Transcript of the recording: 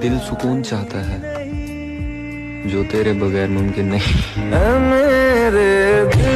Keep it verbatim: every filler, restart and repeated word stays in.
दिल सुकून चाहता है जो तेरे बगैर मुमकिन नहीं। मेरे